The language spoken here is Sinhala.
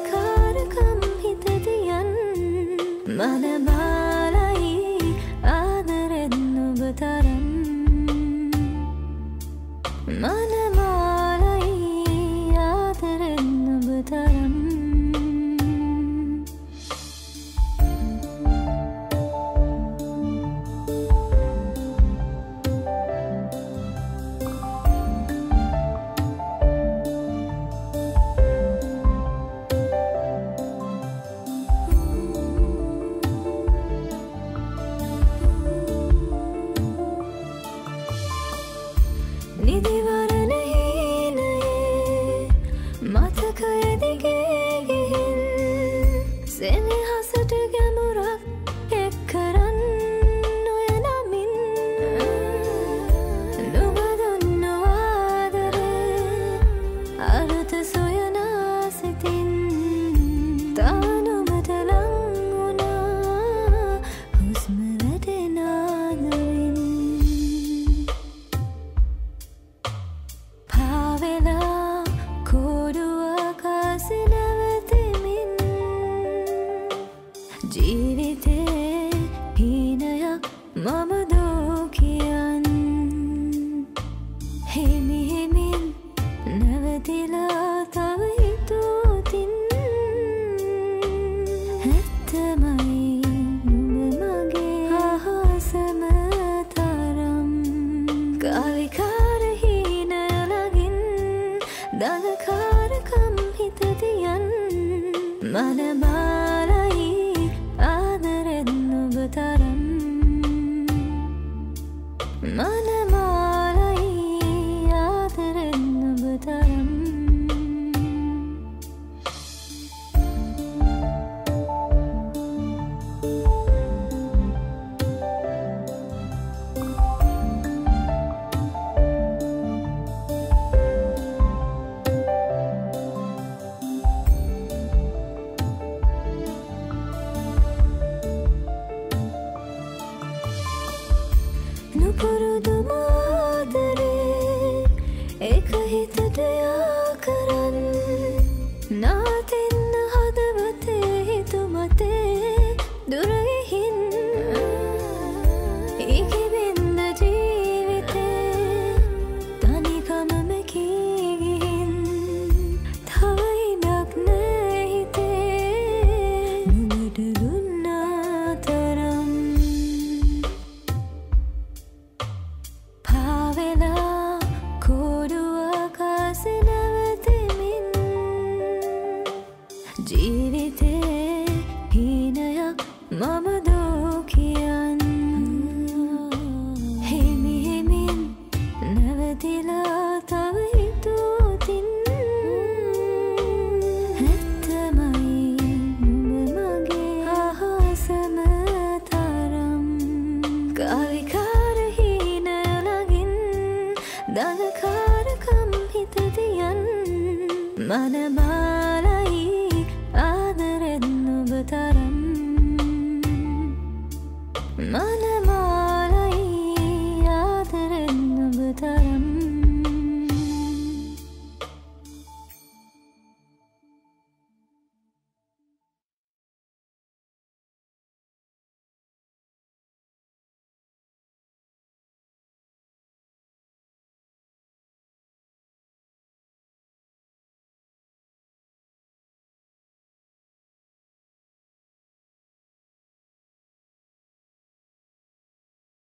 දඟකාරකම් හිතදියන් මනමාලයි ආදරෙන් ඔබ තරම් මනමාලයි ආදරෙන් ඔබ තරම් නිදිවරණ හීනයේ මතකය දිගේ ගිහින් සෙනෙහසට ගැඹුරක් එක් කරන්න ඔය නමින් නුඹ දුන්න ආදරේ අරුත සොයනා සිතින් තව නුඹට ලං වුණා හුස්ම වැටෙන ආදරෙන් පාවෙලා කෝඩුවක් ආසේ නැවතෙමින් ජීවිතේ හීනයක් මම දෝ කියන් හිමි හිමින් නැවතිලා තව හිතුවොතින් ඇත්තමයි නුඹ මගේ අහසම තරම් කාවිකාර දඟකාරකම් හිතදියන් මනමාලයි ආදරෙන් ඔබ තරම් මනමාලයි ආදරෙන් ඔබ තරම් නුපුරුදු මාදරේ එක හිතට යා කරන්න නාතින්න හදවතේ හිතුමතේ දුරගිහින් ඉකිබින්ද ජීවිතේ තනිකමම කීගිහින් තව ඉඩක් නෑ හිතේ නුඹට දුන්නා තරම් පාවෙලා කෝඩුවක් ආසේ නැවතෙමින් ජීවිතේ හීනයක් මම දෝ කියන්